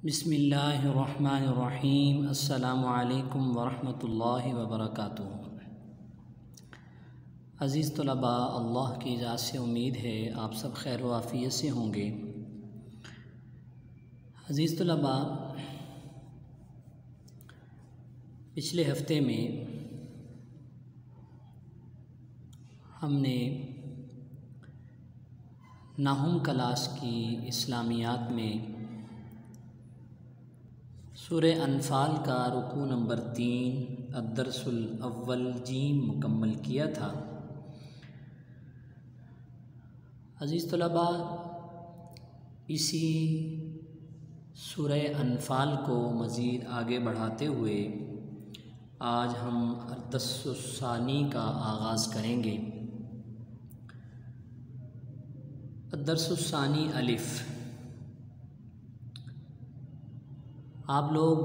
بسم اللہ الرحمن الرحیم۔ السلام علیکم ورحمۃ اللہ وبرکاتہ۔ عزیز طلباء، اللہ کی ذات سے امید ہے آپ سب خیر و عافیت سے ہوں گے۔ عزیز طلباء، پچھلے ہفتے میں ہم نے نحوم کلاس کی اسلامیات میں سورہ انفال کا رکوع نمبر 3 الدرس الاول جیم مکمل کیا تھا۔ عزیز طلباء، اسی سورہ انفال کو مزید آگے بڑھاتے ہوئے آج ہم الدرس الثانی کا آغاز کریں گے۔ الدرس الثانی الف۔ آپ لوگ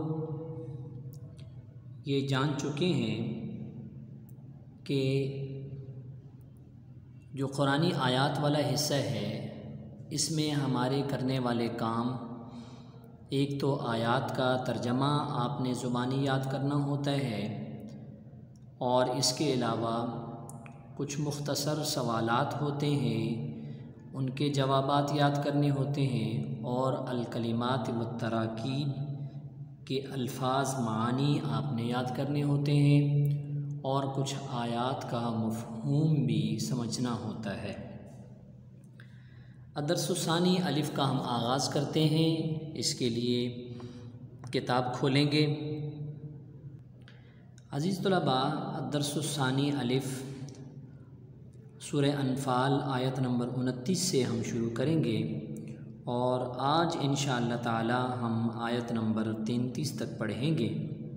یہ جان چکے ہیں کہ جو قرآنی آیات والا حصہ ہے اس میں ہمارے کرنے والے کام، ایک تو آیات کا ترجمہ آپ نے زبانی یاد کرنا ہوتا ہے، اور اس کے علاوہ کچھ مختصر سوالات ہوتے ہیں، ان کے جوابات یاد کرنے ہوتے ہیں، اور الکلمات والتراکیب کے الفاظ معانی آپ نے یاد کرنے ہوتے ہیں، اور کچھ آیات کا مفہوم بھی سمجھنا ہوتا ہے۔ الدرس الثانی الف کا ہم آغاز کرتے ہیں۔ اس کے لیے کتاب کھولیں گے۔ عزیز طلباء، الدرس الثانی الف سورہ انفال آیت نمبر 29 سے ہم شروع کریں گے، اور آج انشاءاللہ تعالی ہم آیت نمبر 33 تک پڑھیں گے۔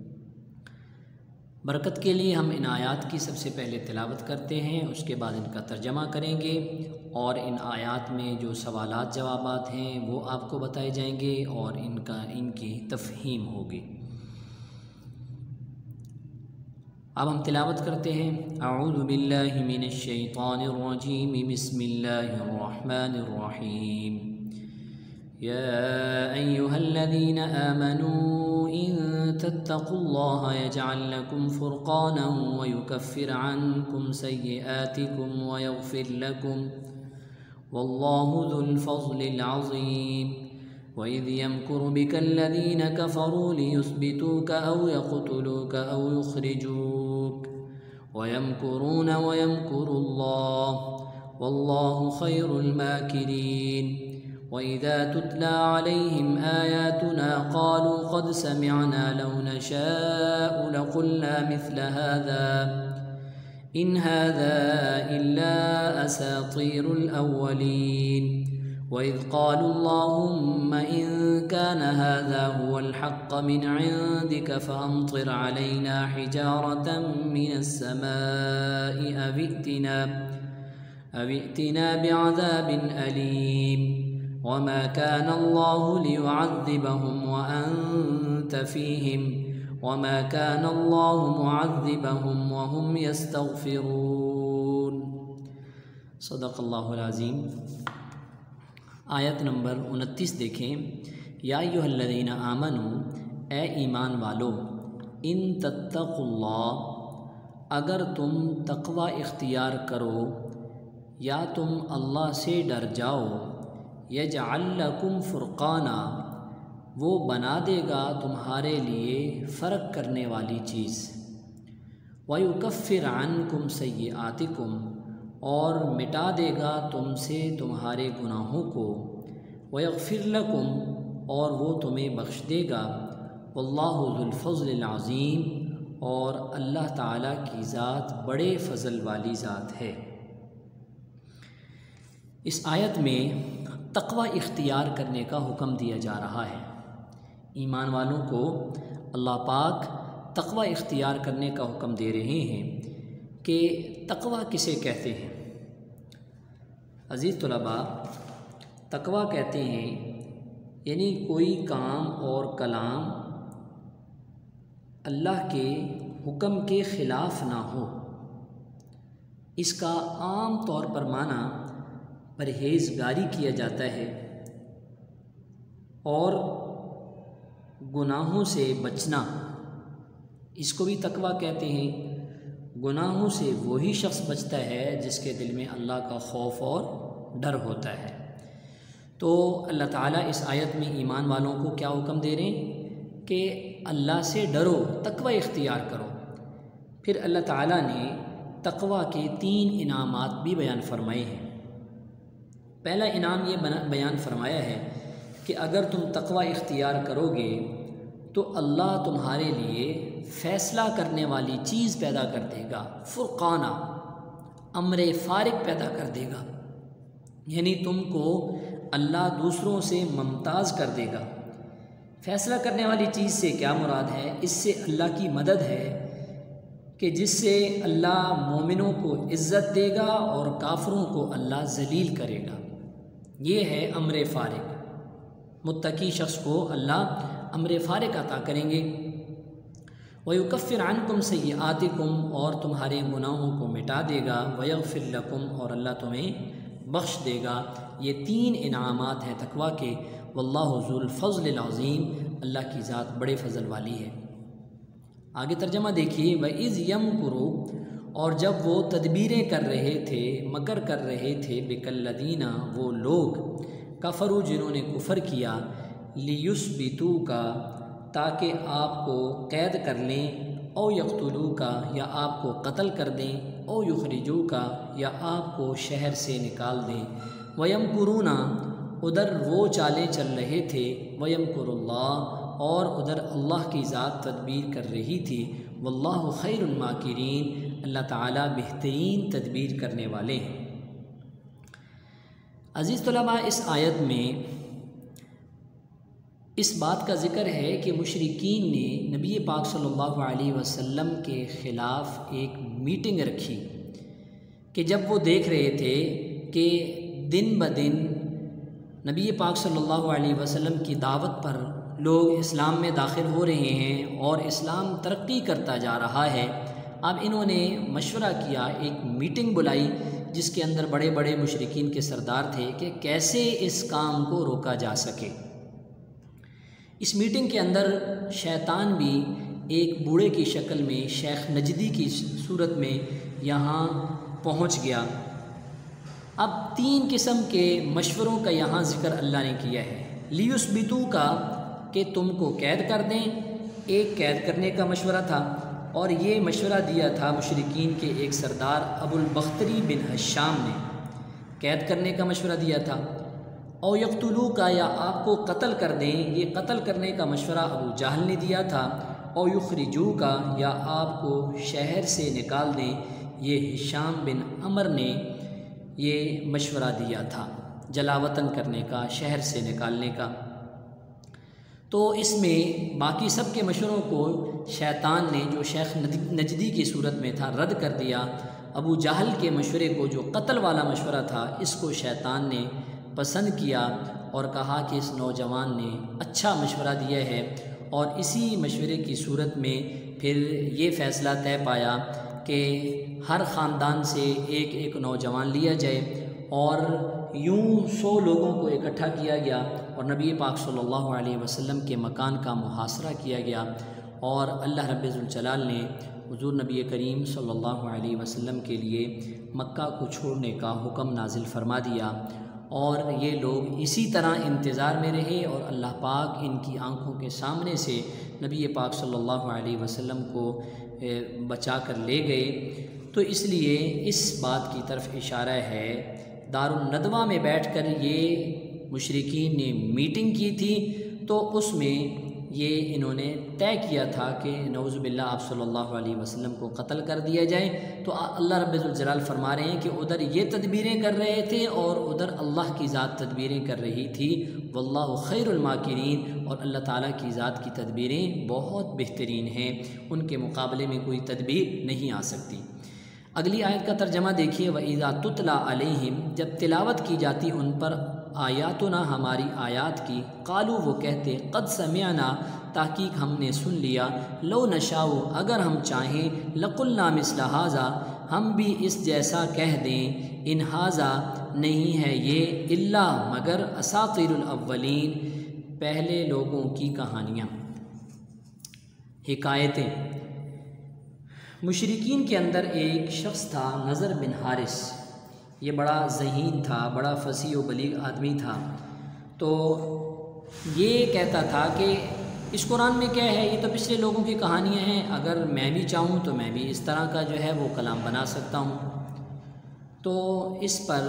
برکت کے لیے ہم ان آیات کی سب سے پہلے تلاوت کرتے ہیں، اس کے بعد ان کا ترجمہ کریں گے، اور ان آیات میں جو سوالات جوابات ہیں وہ آپ کو بتائے جائیں گے، اور ان کی تفہیم ہوگی۔ اب ہم تلاوت کرتے ہیں۔ اعوذ باللہ من الشیطان الرجیم، بسم اللہ الرحمن الرحیم۔ يا أيها الذين آمنوا إن تتقوا الله يجعل لكم فرقانا ويكفر عنكم سيئاتكم ويغفر لكم والله ذو الفضل العظيم وإذ يمكر بك الذين كفروا ليثبتوك أو يقتلوك أو يخرجوك ويمكرون ويمكر الله والله خير الماكرين وَإِذَا تُتْلَى عَلَيْهِمْ آيَاتُنَا قَالُوا قَدْ سَمِعْنَا لَوْ نَشَاءُ لَقُلْنَا مِثْلَ هَذَا إِنْ هَذَا إِلَّا أَسَاطِيرُ الْأَوَّلِينَ وَإِذْ قَالُوا اللَّهُمَّ إِنْ كَانَ هَذَا هُوَ الْحَقَّ مِنْ عِنْدِكَ فَأَمْطِرْ عَلَيْنَا حِجَارَةً مِنَ السَّمَاءِ أَوْ ائْتِنَا بِعَذَابٍ أَلِيمٍ وما كان الله ليعذبهم وأنت فيهم وما كان الله معذبهم وهم يستغفرون۔ صدق اللہ العظیم۔ آیت نمبر 29 دیکھیں۔ یا ایھا الذین آمنوا، اے ایمان والو، ان تتقوا اللہ، اگر تم تقوی اختیار کرو یا تم اللہ سے ڈر جاؤ، یجعل لکم فرقانا، وہ بنا دے گا تمہارے لیے فرق کرنے والی چیز، ویکفر عنکم سیئاتکم، اور مٹا دے گا تم سے تمہارے گناہوں کو، ویغفر لکم، اور وہ تمہیں بخش دے گا، واللہ ذو الفضل العظیم، اور اللہ تعالیٰ کی ذات بڑے فضل والی ذات ہے۔ اس آیت میں تقوی اختیار کرنے کا حکم دیا جا رہا ہے۔ ایمان والوں کو اللہ پاک تقوی اختیار کرنے کا حکم دے رہے ہیں کہ تقوی کسے کہتے ہیں۔ عزیز طلباء، تقوی کہتے ہیں یعنی کوئی کام اور کلام اللہ کے حکم کے خلاف نہ ہو۔ اس کا عام طور پر معنی پرہیزگاری کیا جاتا ہے، اور گناہوں سے بچنا، اس کو بھی تقویٰ کہتے ہیں۔ گناہوں سے وہی شخص بچتا ہے جس کے دل میں اللہ کا خوف اور ڈر ہوتا ہے۔ تو اللہ تعالیٰ اس آیت میں ایمان والوں کو کیا حکم دے رہے ہیں کہ اللہ سے ڈرو، تقویٰ اختیار کرو۔ پھر اللہ تعالیٰ نے تقویٰ کے 3 انعامات بھی بیان فرمائے ہیں۔ پہلا انعام یہ بیان فرمایا ہے کہ اگر تم تقویٰ اختیار کرو گے تو اللہ تمہارے لیے فیصلہ کرنے والی چیز پیدا کر دے گا، فرقانہ، امر فارق پیدا کر دے گا، یعنی تم کو اللہ دوسروں سے ممتاز کر دے گا۔ فیصلہ کرنے والی چیز سے کیا مراد ہے؟ اس سے اللہ کی مدد ہے کہ جس سے اللہ مومنوں کو عزت دے گا اور کافروں کو اللہ ذلیل کرے گا۔ یہ ہے امر فارق، متقی شخص کو اللہ امر فارق عطا کریں گے۔ وَيُكَفِّرْ عَنْكُمْ سَيِّئَاتِكُمْ، اور تمہارے گناہوں کو مٹا دے گا، وَيَغْفِرْ لَكُمْ، اور اللہ تمہیں بخش دے گا۔ یہ 3 انعامات ہیں تقویٰ کے۔ وَاللَّهُ ذُو الْفَضْلِ الْعَظِيمِ، اللہ کی ذات بڑے فضل والی ہے۔ آگے ترجمہ دیکھیے، وَإِذْ يَمْكُرُ، اور جب وہ تدبیریں کر رہے تھے، مکر کر رہے تھے، بِكَ الَّذِينَ، وہ لوگ، کفروا، جنہوں نے کفر کیا، لِيُثْبِتُوكَ، تاکہ آپ کو قید کر لیں، او یقتلوکا، یا آپ کو قتل کر دیں، او یخرجوکا، یا آپ کو شہر سے نکال دیں۔ وَيَمْكُرُونَ، ادھر وہ چالیں چل رہے تھے، وَيَمْكُرُ اللَّهُ، اور ادھر اللہ کی ذات تدبیر کر رہی تھی، وَاللَّهُ خَيْرُ الْمَاكِرِينَ، اللہ تعالیٰ بہترین تدبیر کرنے والے ہیں۔ عزیز طلباء، اس آیت میں اس بات کا ذکر ہے کہ مشرکین نے نبی پاک صلی اللہ علیہ وسلم کے خلاف ایک میٹنگ رکھی کہ جب وہ دیکھ رہے تھے کہ دن بدن نبی پاک صلی اللہ علیہ وسلم کی دعوت پر لوگ اسلام میں داخل ہو رہے ہیں اور اسلام ترقی کرتا جا رہا ہے، اب انہوں نے مشورہ کیا، ایک میٹنگ بلائی جس کے اندر بڑے بڑے مشرکین کے سردار تھے کہ کیسے اس کام کو روکا جا سکے۔ اس میٹنگ کے اندر شیطان بھی ایک بوڑھے کی شکل میں، شیخ نجدی کی صورت میں یہاں پہنچ گیا۔ اب 3 قسم کے مشوروں کا یہاں ذکر اللہ نے کیا ہے۔ لیثبتو کا، کہ تم کو قید کر دیں، ایک قید کرنے کا مشورہ تھا، اور یہ مشورہ دیا تھا مشرکین کے ایک سردار ابو البختری بن حشام نے، قید کرنے کا مشورہ دیا تھا۔ او یقتلو کا، یا آپ کو قتل کر دیں، یہ قتل کرنے کا مشورہ ابو جہل نے دیا تھا۔ او یخرجو کا، یا آپ کو شہر سے نکال دیں، یہ ہشام بن عمر نے یہ مشورہ دیا تھا، جلا وطن کرنے کا، شہر سے نکالنے کا۔ تو اس میں باقی سب کے مشوروں کو شیطان نے، جو شیخ نجدی کی صورت میں تھا، رد کر دیا۔ ابو جہل کے مشورے کو، جو قتل والا مشورہ تھا، اس کو شیطان نے پسند کیا اور کہا کہ اس نوجوان نے اچھا مشورہ دیا ہے، اور اسی مشورے کی صورت میں پھر یہ فیصلہ طے پایا کہ ہر خاندان سے ایک ایک نوجوان لیا جائے، اور یوں 100 لوگوں کو اکٹھا کیا گیا اور نبی پاک صلی اللہ علیہ وسلم کے مکان کا محاصرہ کیا گیا، اور اللہ رب ذوالجلال نے حضور نبی کریم صلی اللہ علیہ وسلم کے لیے مکہ کو چھوڑنے کا حکم نازل فرما دیا، اور یہ لوگ اسی طرح انتظار میں رہے، اور اللہ پاک ان کی آنکھوں کے سامنے سے نبی پاک صلی اللہ علیہ وسلم کو بچا کر لے گئے۔ تو اس لیے اس بات کی طرف اشارہ ہے، دارالندوہ میں بیٹھ کر یہ مشرکین نے میٹنگ کی تھی، تو اس میں یہ انہوں نے طے کیا تھا کہ نعوذ باللہ آپ صلی اللہ علیہ وسلم کو قتل کر دیا جائے۔ تو اللہ رب ذوالجلال فرما رہے ہیں کہ ادھر یہ تدبیریں کر رہے تھے اور ادھر اللہ کی ذات تدبیریں کر رہی تھی، واللہ خیر الماکرین، اور اللہ تعالیٰ کی ذات کی تدبیریں بہت بہترین ہیں، ان کے مقابلے میں کوئی تدبیر نہیں آ سکتی۔ اگلی آیت کا ترجمہ دیکھیے، وَإِذَا تُتْلَى عَلَيْهِمْ، جب تلاوت کی جاتی ان پر آیاتنا، ہماری آیات کی، قالوا، وہ کہتے، قد سمعنا، تحقیق ہم نے سن لیا، لو نشاء، اگر ہم چاہیں، لقلنا مثل ھذا، ہم بھی اس جیسا کہہ دیں، ان ھذا، نہیں ہے یہ، الا، مگر، اساطیر الاولین، پہلے لوگوں کی کہانیاں۔ حکایتیں۔ مشرکین کے اندر ایک شخص تھا نضر بن حارث، یہ بڑا ذہین تھا، بڑا فصیح و بلیغ آدمی تھا۔ تو یہ کہتا تھا کہ اس قرآن میں کیا ہے، یہ تو پچھلے لوگوں کی کہانیاں ہیں، اگر میں بھی چاہوں تو میں بھی اس طرح کا جو ہے وہ کلام بنا سکتا ہوں۔ تو اس پر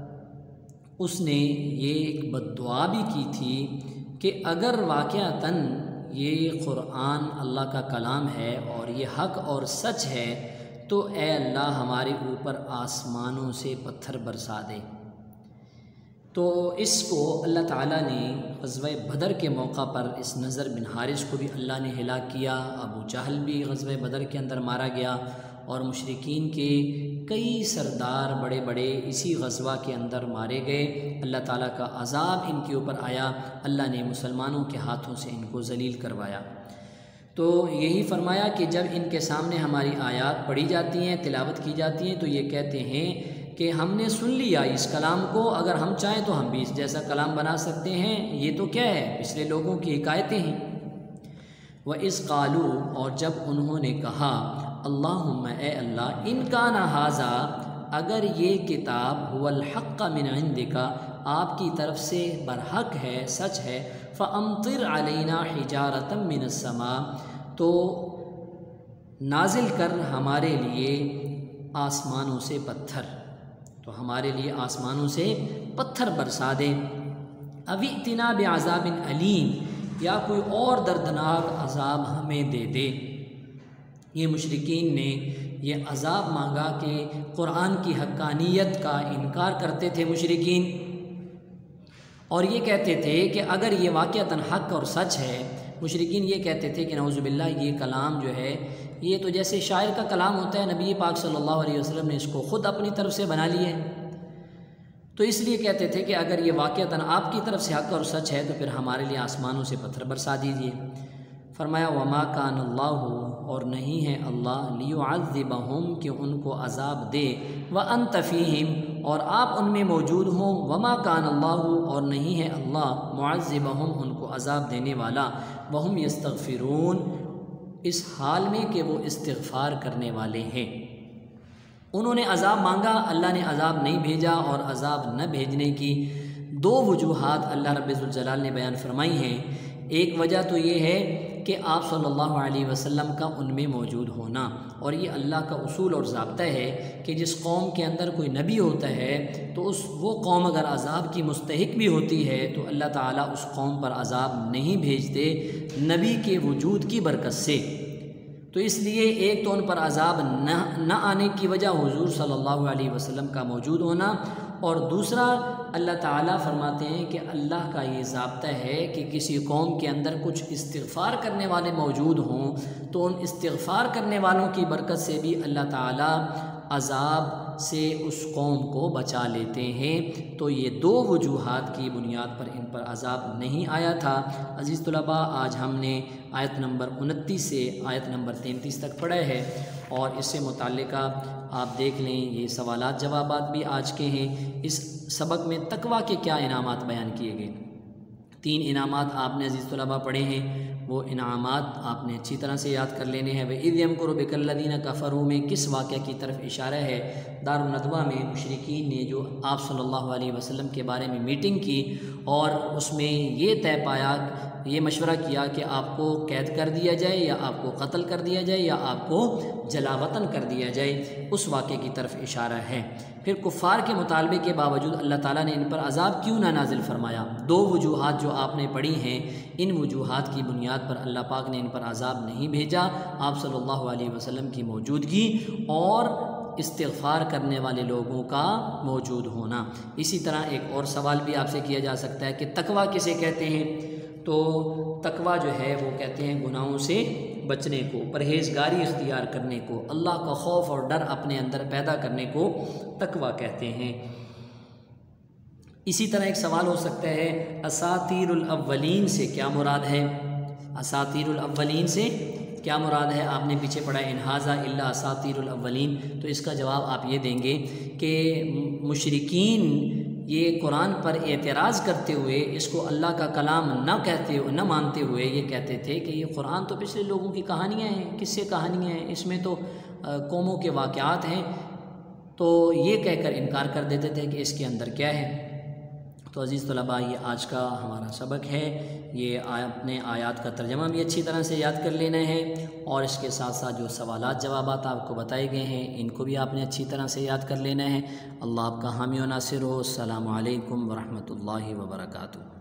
اس نے یہ ایک بد دعا بھی کی تھی کہ اگر واقعتاً یہ قرآن اللہ کا کلام ہے اور یہ حق اور سچ ہے تو اے اللہ ہمارے اوپر آسمانوں سے پتھر برسا دے۔ تو اس کو اللہ تعالیٰ نے غزوہ بدر کے موقع پر اس نضر بن حارث کو بھی اللہ نے ہلاک کیا، ابو جہل بھی غزوہ بدر کے اندر مارا گیا، اور مشرکین کے کئی سردار بڑے بڑے اسی غزوہ کے اندر مارے گئے۔ اللہ تعالیٰ کا عذاب ان کے اوپر آیا، اللہ نے مسلمانوں کے ہاتھوں سے ان کو ذلیل کروایا۔ تو یہی فرمایا کہ جب ان کے سامنے ہماری آیات پڑھی جاتی ہیں، تلاوت کی جاتی ہیں، تو یہ کہتے ہیں کہ ہم نے سن لیا اس کلام کو، اگر ہم چاہیں تو ہم بھی اس جیسا کلام بنا سکتے ہیں، یہ تو کیا ہے، پچھلے لوگوں کی حکایتیں ہیں۔ وَإِذْ قَالُوا، اور جب انہوں نے کہا، اللہم اے اللہ، ان کان ھذا، اگر یہ کتاب هو الحق من عندک، آپ کی طرف سے برحق ہے، سچ ہے، فَأَمْطِرْ عَلَيْنَا حِجَارَةً مِّنَ السَّمَاءِ، تو نازل کر ہمارے لیے آسمانوں سے پتھر، تو ہمارے لیے آسمانوں سے پتھر برسا دے، اوِ ائتنا بعذاب علیم، یا کوئی اور دردناک عذاب ہمیں دے دے۔ یہ مشرکین نے یہ عذاب مانگا کہ قرآن کی حقانیت کا انکار کرتے تھے مشرکین، اور یہ کہتے تھے کہ اگر یہ واقعتاً حق اور سچ ہے، مشرکین یہ کہتے تھے کہ نعوذ باللہ یہ کلام جو ہے یہ تو جیسے شاعر کا کلام ہوتا ہے، نبی پاک صلی اللہ علیہ وسلم نے اس کو خود اپنی طرف سے بنا لیا ہے، تو اس لیے کہتے تھے کہ اگر یہ واقعتاً آپ کی طرف سے حق اور سچ ہے تو پھر ہمارے لیے آسمانوں سے پتھر برسا دیجیے۔ فرمایا وما کان اللہ، اور نہیں ہے اللہ، لیعذبہم، کہ ان کو عذاب دے، وانت فیہم، اور آپ ان میں موجود ہوں، وما کان اللہ، اور نہیں ہے اللہ، معذبہم، ان کو عذاب دینے والا، وہم یستغفرون، اس حال میں کہ وہ استغفار کرنے والے ہیں۔ انہوں نے عذاب مانگا، اللہ نے عذاب نہیں بھیجا، اور عذاب نہ بھیجنے کی دو وجوہات اللہ رب الجلال نے بیان فرمائی ہیں۔ ایک وجہ تو یہ ہے کہ آپ صلی اللہ علیہ وسلم کا ان میں موجود ہونا، اور یہ اللہ کا اصول اور ضابطہ ہے کہ جس قوم کے اندر کوئی نبی ہوتا ہے تو وہ قوم اگر عذاب کی مستحق بھی ہوتی ہے تو اللہ تعالیٰ اس قوم پر عذاب نہیں بھیجتے نبی کے وجود کی برکت سے۔ تو اس لیے ایک تو ان پر عذاب نہ آنے کی وجہ حضور صلی اللہ علیہ وسلم کا موجود ہونا، اور دوسرا اللہ تعالیٰ فرماتے ہیں کہ اللہ کا یہ ضابطہ ہے کہ کسی قوم کے اندر کچھ استغفار کرنے والے موجود ہوں تو ان استغفار کرنے والوں کی برکت سے بھی اللہ تعالیٰ عذاب سے اس قوم کو بچا لیتے ہیں۔ تو یہ دو وجوہات کی بنیاد پر ان پر عذاب نہیں آیا تھا۔ عزیز طلباء، آج ہم نے آیت نمبر 29 سے آیت نمبر 33 تک پڑھا ہے، اور اس سے متعلقہ آپ دیکھ لیں، یہ سوالات جوابات بھی آج کے ہیں۔ اس سبق میں تقویٰ کے کیا انعامات بیان کیے گئے، 3 انعامات آپ نے عزیز طلباء پڑھے ہیں، وہ انعامات آپ نے اچھی طرح سے یاد کر لینے ہیں۔ وَإِذْ يَمْكُرُ بِكَ الَّذِينَ كَفَرُوا میں کس واقعہ کی طرف اشارہ ہے؟ دار الندوہ میں مشرکین نے جو آپ صلی اللہ علیہ وسلم کے بارے میں میٹنگ کی اور اس میں یہ طے پایا، یہ مشورہ کیا کہ آپ کو قید کر دیا جائے یا آپ کو قتل کر دیا جائے یا آپ کو جلا وطن کر دیا جائے، اس واقعے کی طرف اشارہ ہے۔ پھر کفار کے مطالبے کے باوجود اللہ تعالیٰ نے ان پر عذاب کیوں نہ نازل فرمایا؟ 2 وجوہات جو آپ نے پڑھی ہیں، ان وجوہات کی بنیاد پر اللہ پاک نے ان پر عذاب نہیں بھیجا، آپ صلی اللہ علیہ وسلم کی موجودگی اور استغفار کرنے والے لوگوں کا موجود ہونا۔ اسی طرح ایک اور سوال بھی آپ سے کیا جا سکتا ہے کہ تقویٰ کسے کہتے ہیں؟ تو تقویٰ جو ہے وہ کہتے ہیں گناہوں سے بچنے کو، پرہیزگاری اختیار کرنے کو، اللہ کا خوف اور ڈر اپنے اندر پیدا کرنے کو تقویٰ کہتے ہیں۔ اسی طرح ایک سوال ہو سکتا ہے اساطیر الاولین سے کیا مراد ہے؟ اساطیر الاولین سے کیا مراد ہے؟ آپ نے پیچھے پڑھا ان ھذا الا اساطیر الاولین، تو اس کا جواب آپ یہ دیں گے کہ مشرکین یہ قرآن پر اعتراض کرتے ہوئے اس کو اللہ کا کلام نہ مانتے ہوئے یہ کہتے تھے کہ یہ قرآن تو پچھلے لوگوں کی کہانیاں ہیں، کس سے کہانیاں ہیں، اس میں تو قوموں کے واقعات ہیں، تو یہ کہہ کر انکار کر دیتے تھے کہ اس کے اندر کیا ہے۔ تو عزیز طلباء، یہ آج کا ہمارا سبق ہے، یہ اپنے آیات کا ترجمہ بھی اچھی طرح سے یاد کر لینا ہے، اور اس کے ساتھ ساتھ جو سوالات جوابات آپ کو بتائے گئے ہیں ان کو بھی آپ نے اچھی طرح سے یاد کر لینا ہے۔ اللہ آپ کا حامی و ناصر ہو۔ السلام علیکم ورحمۃ اللہ وبرکاتہ۔